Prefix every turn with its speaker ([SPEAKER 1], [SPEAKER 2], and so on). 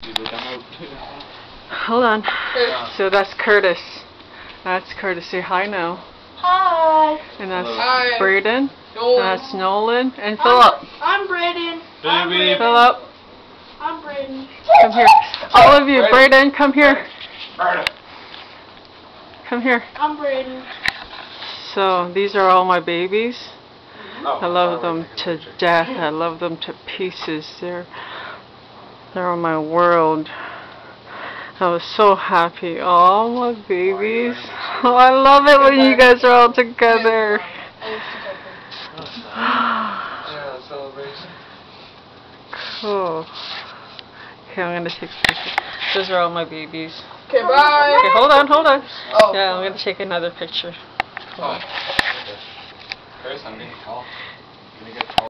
[SPEAKER 1] Hold on. So that's Curtis. That's Curtis. Say hi now.
[SPEAKER 2] Hi.
[SPEAKER 1] And that's
[SPEAKER 2] Hi.
[SPEAKER 1] Braeden. And that's Nolan. And Philip.
[SPEAKER 2] I'm Braeden.
[SPEAKER 1] Philip.
[SPEAKER 2] I'm Braeden.
[SPEAKER 1] Come here. All of you. Braeden, come here. Come here.
[SPEAKER 2] I'm Braeden.
[SPEAKER 1] So these are all my babies. I love them to death. I love them to pieces. They're my world. I was so happy. Oh, my babies. Oh, I love it when you guys are all together. Cool. Okay, I'm going to take a picture. Those are all my babies.
[SPEAKER 2] Okay, bye.
[SPEAKER 1] Okay, hold on.
[SPEAKER 2] Oh.
[SPEAKER 1] Yeah, I'm going to take another picture.
[SPEAKER 3] Chris, I'm getting called.